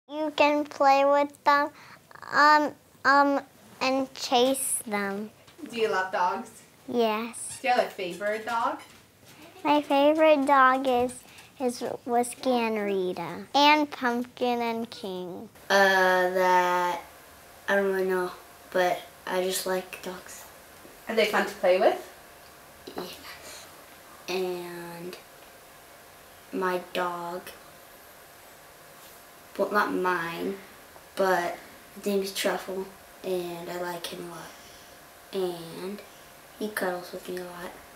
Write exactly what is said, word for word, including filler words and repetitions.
You can play with them um, um, and chase them. Do you love dogs? Yes. Do you have a favorite dog? My favorite dog is is Whiskey and Rita, and Pumpkin and King. Uh, that I don't really know, but I just like dogs. Are they fun to play with? Yes. And my dog, well, not mine, but his name is Truffle, and I like him a lot. And he cuddles with me a lot.